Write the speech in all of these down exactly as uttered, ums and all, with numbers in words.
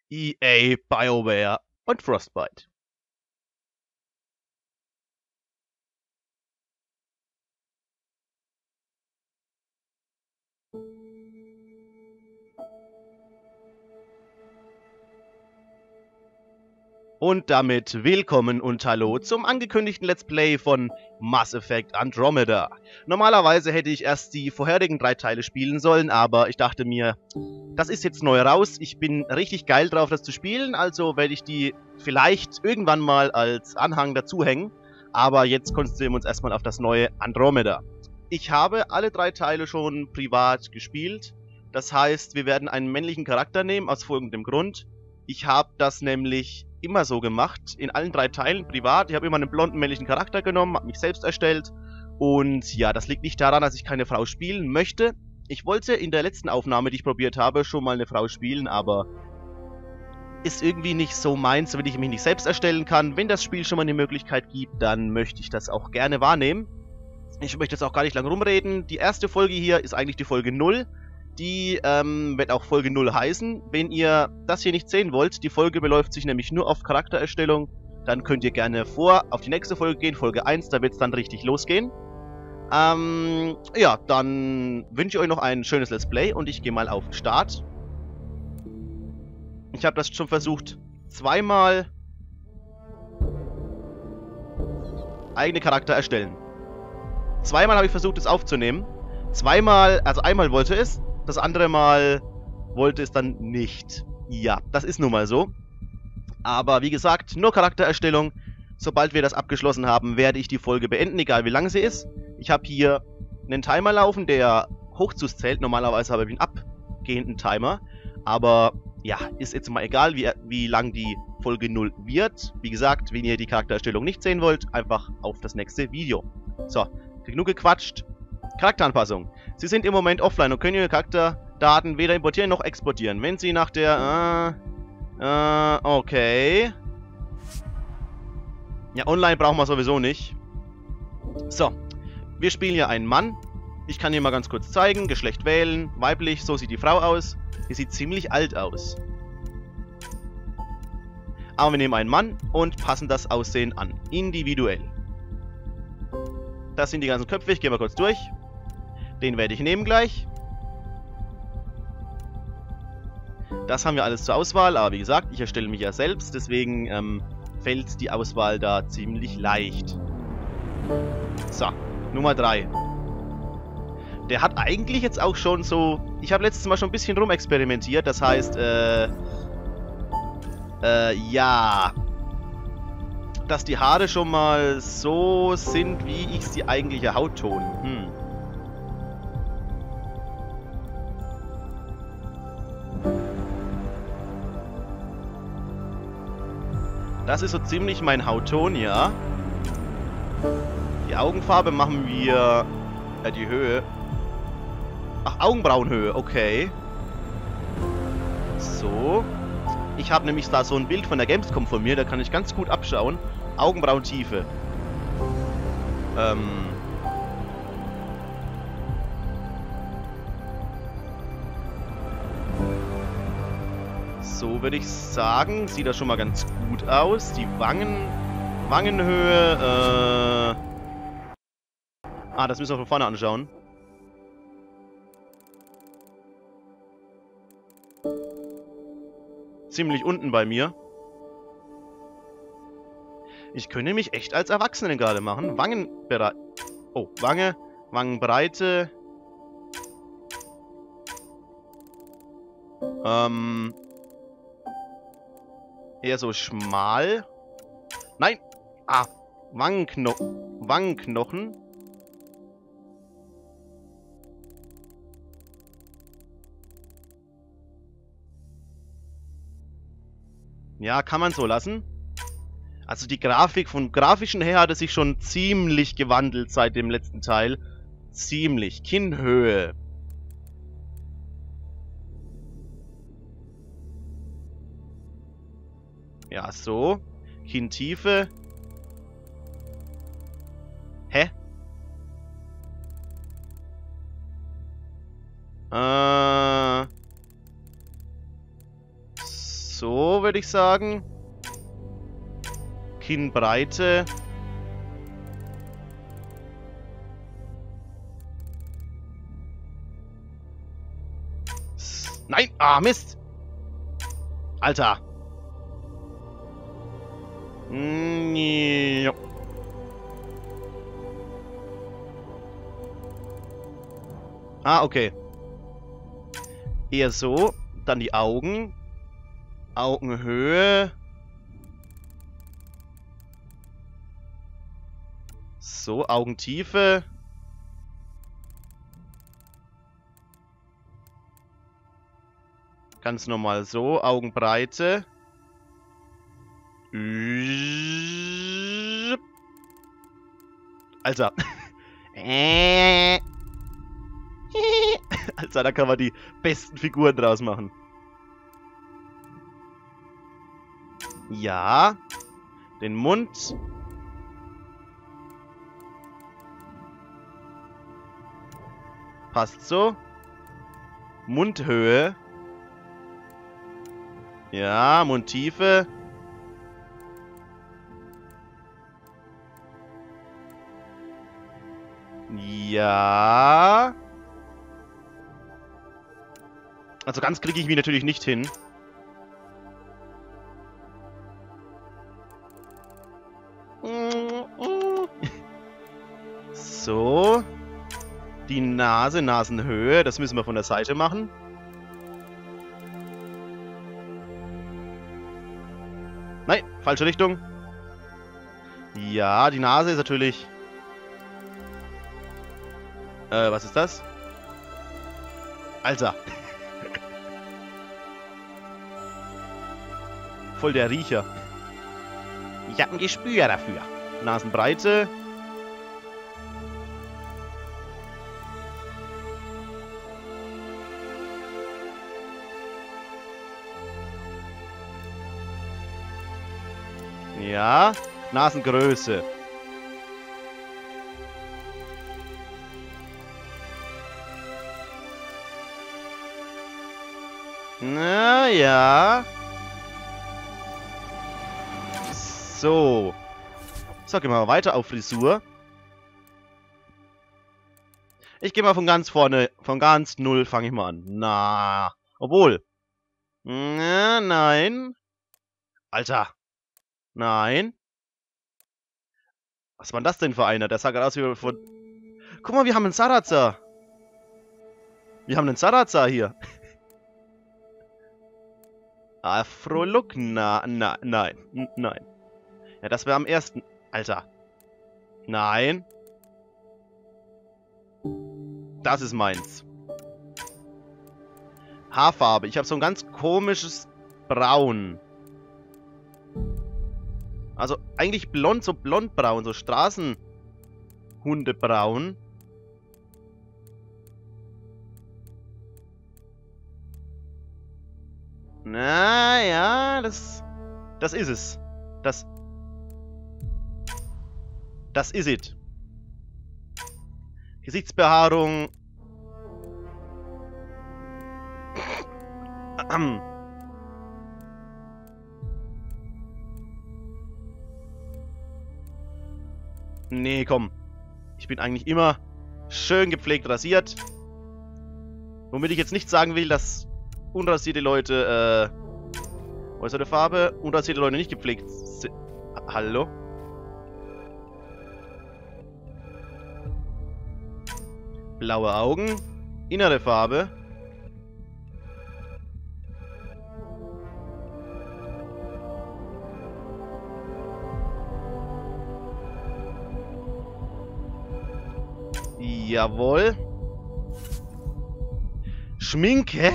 E A, BioWare und Frostbite. Und damit willkommen und hallo zum angekündigten Let's Play von Mass Effect Andromeda. Normalerweise hätte ich erst die vorherigen drei Teile spielen sollen, aber ich dachte mir, das ist jetzt neu raus, ich bin richtig geil drauf, das zu spielen, also werde ich die vielleicht irgendwann mal als Anhang dazuhängen. Aber jetzt konzentrieren wir uns erstmal auf das neue Andromeda. Ich habe alle drei Teile schon privat gespielt, das heißt, wir werden einen männlichen Charakter nehmen, aus folgendem Grund. Ich habe das nämlich immer so gemacht, in allen drei Teilen privat. Ich habe immer einen blonden männlichen Charakter genommen, habe mich selbst erstellt. Und ja, das liegt nicht daran, dass ich keine Frau spielen möchte. Ich wollte in der letzten Aufnahme, die ich probiert habe, schon mal eine Frau spielen, aber ist irgendwie nicht so meins, wenn ich mich nicht selbst erstellen kann. Wenn das Spiel schon mal eine Möglichkeit gibt, dann möchte ich das auch gerne wahrnehmen. Ich möchte jetzt auch gar nicht lange rumreden. Die erste Folge hier ist eigentlich die Folge null. Die ähm, wird auch Folge null heißen. Wenn ihr das hier nicht sehen wollt, die Folge beläuft sich nämlich nur auf Charaktererstellung, dann könnt ihr gerne vor auf die nächste Folge gehen, Folge eins, da wird es dann richtig losgehen. Ähm, ja, dann wünsche ich euch noch ein schönes Let's Play und ich gehe mal auf Start. Ich habe das schon versucht, zweimal eigene Charakter erstellen. Zweimal habe ich versucht, es aufzunehmen. Zweimal, also einmal wollte es, das andere Mal wollte es dann nicht. Ja, das ist nun mal so. Aber wie gesagt, nur Charaktererstellung. Sobald wir das abgeschlossen haben, werde ich die Folge beenden, egal wie lang sie ist. Ich habe hier einen Timer laufen, der Hochzus zählt. Normalerweise habe ich einen abgehenden Timer. Aber ja, ist jetzt mal egal, wie, wie lang die Folge null wird. Wie gesagt, wenn ihr die Charaktererstellung nicht sehen wollt, einfach auf das nächste Video. So, genug gequatscht. Charakteranpassung. Sie sind im Moment offline und können Ihre Charakterdaten weder importieren noch exportieren. Wenn Sie nach der... Äh, äh, okay. Ja, online brauchen wir sowieso nicht. So. Wir spielen hier einen Mann. Ich kann hier mal ganz kurz zeigen. Geschlecht wählen. Weiblich. So sieht die Frau aus. Die sieht ziemlich alt aus. Aber wir nehmen einen Mann und passen das Aussehen an. Individuell. Das sind die ganzen Köpfe. Ich gehe mal kurz durch. Den werde ich nehmen gleich. Das haben wir alles zur Auswahl, aber wie gesagt, ich erstelle mich ja selbst, deswegen ähm, fällt die Auswahl da ziemlich leicht. So, Nummer drei. Der hat eigentlich jetzt auch schon so... Ich habe letztes Mal schon ein bisschen rumexperimentiert, das heißt, äh... Äh, ja... Dass die Haare schon mal so sind, wie ich sie eigentliche Hautton. Hm. Das ist so ziemlich mein Hautton, ja. Die Augenfarbe machen wir... Äh, die Höhe. Ach, Augenbrauenhöhe, okay. So. Ich habe nämlich da so ein Bild von der Gamescom von mir, da kann ich ganz gut abschauen. Augenbrauentiefe. Ähm... So würde ich sagen, sieht das schon mal ganz gut aus. Die Wangen, Wangenhöhe, äh... Ah, das müssen wir von vorne anschauen. Ziemlich unten bei mir. Ich könnte mich echt als Erwachsenen gerade machen. Wangenbereich. Oh, Wange, Wangenbreite. Ähm... Eher so schmal. Nein! Ah! Wangenknochen. Wangenknochen. Ja, kann man so lassen. Also die Grafik, vom Grafischen her hat es sich schon ziemlich gewandelt seit dem letzten Teil. Ziemlich. Kinnhöhe. Ja, so. Kinntiefe. Hä? Äh. So. würde ich sagen. Kinnbreite. S- Nein! Ah, Mist! Alter! Mm, ja. Ah, okay. Eher so. Dann die Augen. Augenhöhe. So, Augentiefe. Ganz normal so. Augenbreite. Alter. Alter, da kann man die besten Figuren draus machen. Ja. Den Mund. Passt so. Mundhöhe. Ja, Mundtiefe. Ja. Also ganz kriege ich mich natürlich nicht hin. So. Die Nase, Nasenhöhe. Das müssen wir von der Seite machen. Nein, falsche Richtung. Ja, die Nase ist natürlich... Äh, was ist das? Alter. Voll der Riecher. Ich hab ein Gespür dafür. Nasenbreite. Ja. Nasengröße. Na ja. So. So, gehen wir mal weiter auf Frisur. Ich gehe mal von ganz vorne, von ganz null fange ich mal an. Na, obwohl. Na, nein. Alter. Nein. Was war das denn für einer? Der sah gerade aus wie von... Guck mal, wir haben einen Sarazar. Wir haben einen Sarazar hier. Afro-Look? Na, na, nein. N nein. Ja, das wäre am ersten... Alter. Nein. Das ist meins. Haarfarbe. Ich habe so ein ganz komisches Braun. Also eigentlich blond, so blondbraun, so Straßenhundebraun. Naja, das... Das ist es. Das... Das ist es. Gesichtsbehaarung. Nee, komm. Ich bin eigentlich immer schön gepflegt rasiert. Womit ich jetzt nicht sagen will, dass unrasierte Leute, äh, äußere Farbe, unrasierte Leute nicht gepflegt sind. Hallo? Blaue Augen. Innere Farbe. Jawohl. Schminke?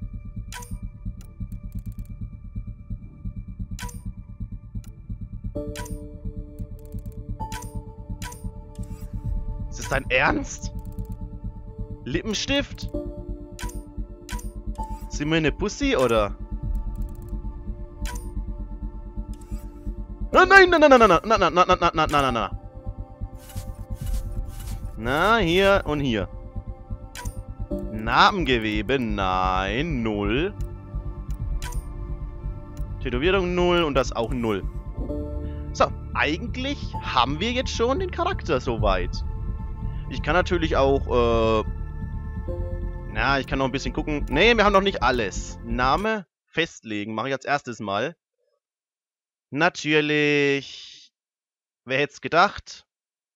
Ist das dein Ernst? Lippenstift? Sind wir eine Pussy, oder? Nein, nein, nein, nein, nein, nein, nein, nein, nein, nein, nein, nein, nein. Na, hier und hier. Narbengewebe, nein, null. Tätowierung null und das auch null. So, eigentlich haben wir jetzt schon den Charakter soweit. Ich kann natürlich auch, äh... na, ich kann noch ein bisschen gucken. Nee, wir haben noch nicht alles. Name festlegen, mache ich als erstes mal. Natürlich... Wer hätte es gedacht?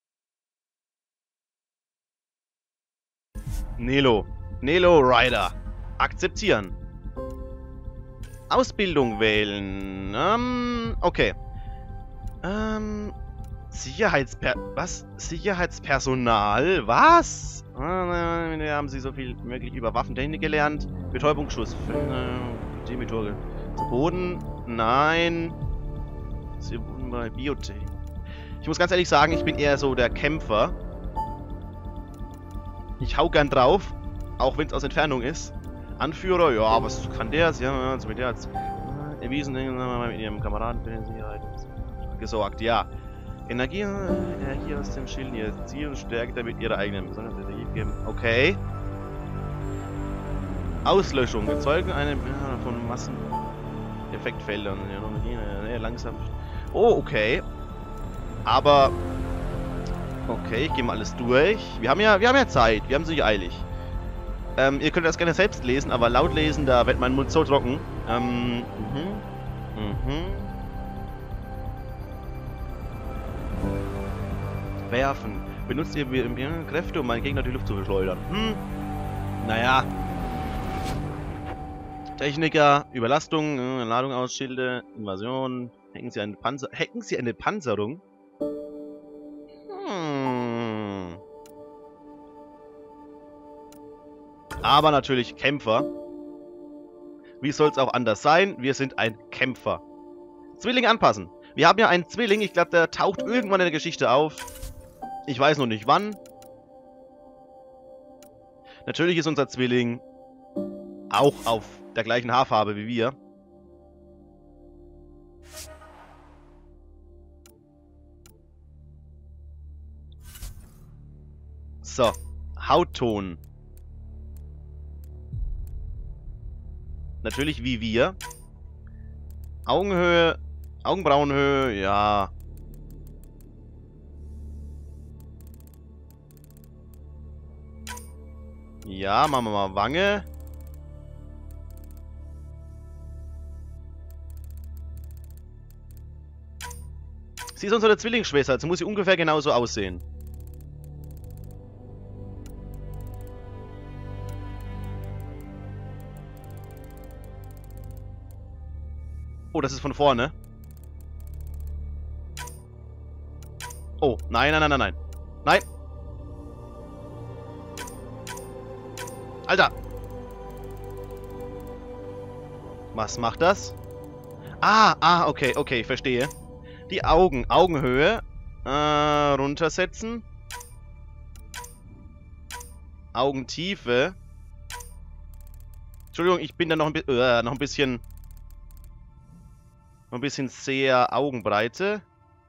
Nelo. Nelo Rider. Akzeptieren. Ausbildung wählen. Ähm, okay. Ähm, Sicherheitsper... Was? Sicherheitspersonal? Was? Ah, äh, haben sie so viel wie möglich über Waffentechnik gelernt. Betäubungsschuss. Äh, Demetor. Zu Boden? Nein. Sie wurden bei Biotech. Ich muss ganz ehrlich sagen, ich bin eher so der Kämpfer. Ich hau gern drauf, auch wenn es aus Entfernung ist. Anführer, ja, was kann der? Sie haben mit der als erwiesen, mit ihrem Kameraden für die Sicherheit gesorgt, ja. Energie, Energie aus dem Schild, ihr Ziel und Stärke damit ihre eigenen besonderen Energie geben. Okay. Auslöschung, erzeugen eine ja, von Masseneffektfeldern. Ja, langsam. Oh, okay. Aber okay, ich gehe mal alles durch. Wir haben ja, wir haben ja Zeit, wir haben es nicht eilig. Ähm, ihr könnt das gerne selbst lesen, aber laut lesen, da wird mein Mund so trocken. Ähm, mhm, mhm. Werfen. Benutzt ihr Kräfte, um meinen Gegner die Luft zu beschleudern. Hm. Naja. Techniker, Überlastung, äh, Ladung aus, Schilde, Invasion. Hacken Sie eine Panzer... Hacken Sie eine Panzerung? Hm. Aber natürlich Kämpfer. Wie soll es auch anders sein? Wir sind ein Kämpfer. Zwilling anpassen. Wir haben ja einen Zwilling. Ich glaube, der taucht irgendwann in der Geschichte auf. Ich weiß noch nicht wann. Natürlich ist unser Zwilling auch auf der gleichen Haarfarbe wie wir. So, Hautton. Natürlich wie wir. Augenhöhe, Augenbrauenhöhe, ja. Ja, machen wir mal Wange. Sie ist unsere Zwillingsschwester, also muss sie ungefähr genauso aussehen. Oh, das ist von vorne. Oh, nein, nein, nein, nein, nein. Nein. Alter. Was macht das? Ah, ah, okay, okay, verstehe. Die Augen, Augenhöhe. Äh, runtersetzen. Augentiefe. Entschuldigung, ich bin da noch ein, äh, noch ein bisschen... Noch ein bisschen sehr Augenbreite.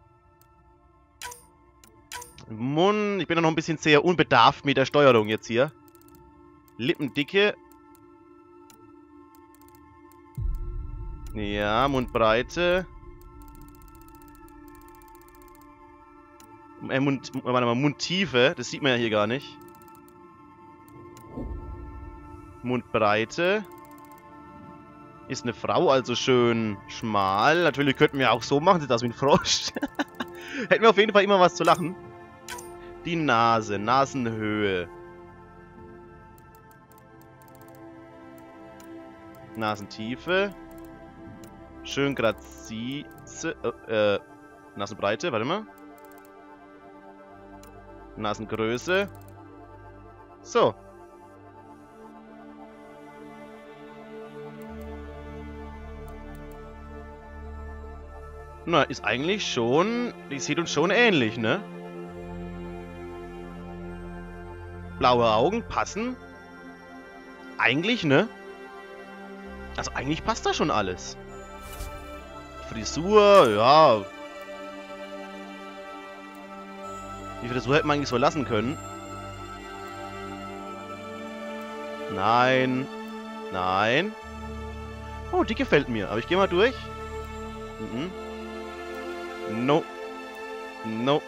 Mund. Ich bin da noch ein bisschen sehr unbedarft mit der Steuerung jetzt hier. Lippendicke. Ja, Mundbreite. Äh, Mund, warte mal, Mundtiefe. Das sieht man ja hier gar nicht. Mundbreite. Ist eine Frau also schön schmal. Natürlich könnten wir auch so machen, sieht aus wie ein Frosch. Hätten wir auf jeden Fall immer was zu lachen. Die Nase, Nasenhöhe. Nasentiefe. Schön grazie. Äh, äh, Nasenbreite, warte mal. Nasengröße. So. Na, ist eigentlich schon... Die sieht uns schon ähnlich, ne? Blaue Augen passen. Eigentlich, ne? Also eigentlich passt da schon alles. Frisur, ja. Die Frisur hätte man eigentlich so lassen können. Nein. Nein. Oh, die gefällt mir. Aber ich gehe mal durch. Mhm. No. No.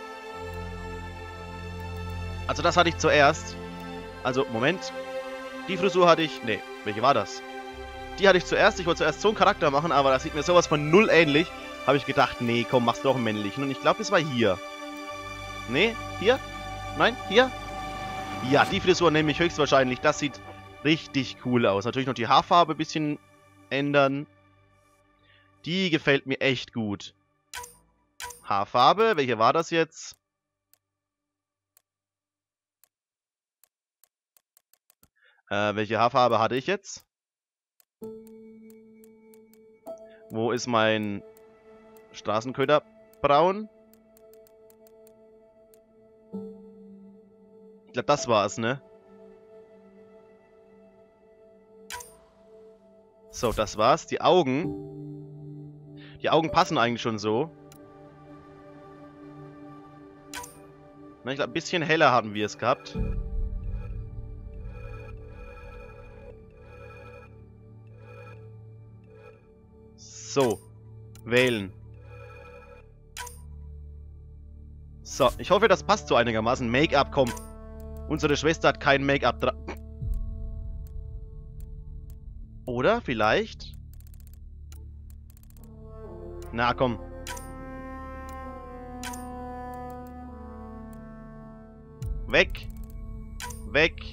Also das hatte ich zuerst. Also, Moment. Die Frisur hatte ich... Nee, welche war das? Die hatte ich zuerst. Ich wollte zuerst so einen Charakter machen, aber das sieht mir sowas von null ähnlich. Habe ich gedacht, nee, komm, machst du doch einen männlichen. Und ich glaube, das war hier. Nee, hier? Nein, hier? Ja, die Frisur nehme ich höchstwahrscheinlich. Das sieht richtig cool aus. Natürlich noch die Haarfarbe ein bisschen ändern. Die gefällt mir echt gut. Haarfarbe, welche war das jetzt? Äh, welche Haarfarbe hatte ich jetzt? Wo ist mein Straßenköder braun? Ich glaube, das war's, ne? So, das war's. Die Augen. Die Augen passen eigentlich schon so. Na, ich glaube, ein bisschen heller haben wir es gehabt. So. Wählen. So, ich hoffe, das passt so einigermaßen. Make-up, komm. Unsere Schwester hat kein Make-up dran. Oder vielleicht? Na, komm. Weg. Weg.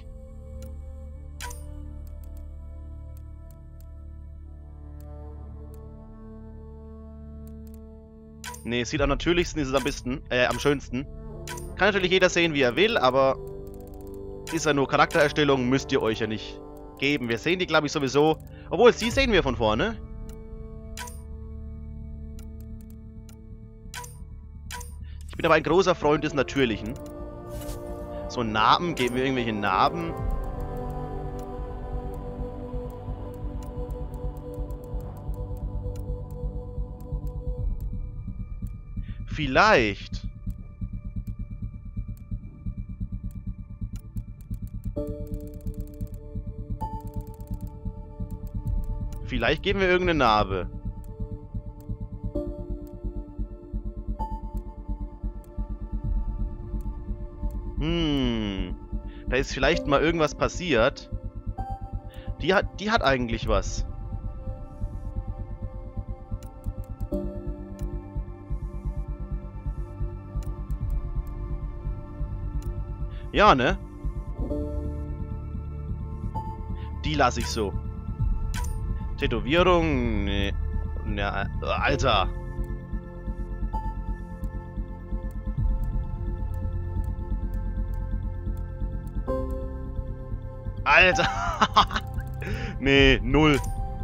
Nee, sieht am natürlichsten, ist es am besten, äh, am schönsten. Kann natürlich jeder sehen, wie er will, aber ist ja nur Charaktererstellung, müsst ihr euch ja nicht geben. Wir sehen die, glaube ich, sowieso. Obwohl, sie sehen wir von vorne. Ich bin aber ein großer Freund des Natürlichen. So Narben, geben wir irgendwelche Narben. Vielleicht. Vielleicht geben wir irgendeine Narbe. Hm. Da ist vielleicht mal irgendwas passiert. Die hat, die hat eigentlich was. Ja, ne? Die lasse ich so. Tätowierung? Nee. Ja, Alter. Alter. Nee, null.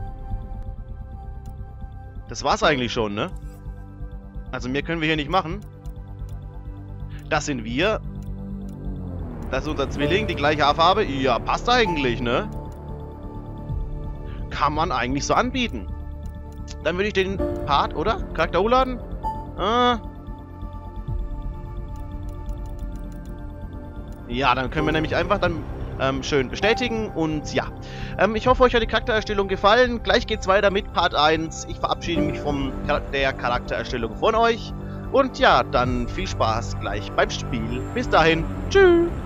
Das war's eigentlich schon, ne? Also mehr können wir hier nicht machen. Das sind wir. Das ist unser Zwilling, die gleiche Haarfarbe. Ja, passt eigentlich, ne? Kann man eigentlich so anbieten. Dann würde ich den Part, oder? Charakter hochladen? Ah. Ja, dann können wir nämlich einfach dann ähm, schön bestätigen. Und ja, ähm, ich hoffe, euch hat die Charaktererstellung gefallen. Gleich geht's weiter mit Part eins. Ich verabschiede mich von der Charaktererstellung von euch. Und ja, dann viel Spaß gleich beim Spiel. Bis dahin. Tschüss.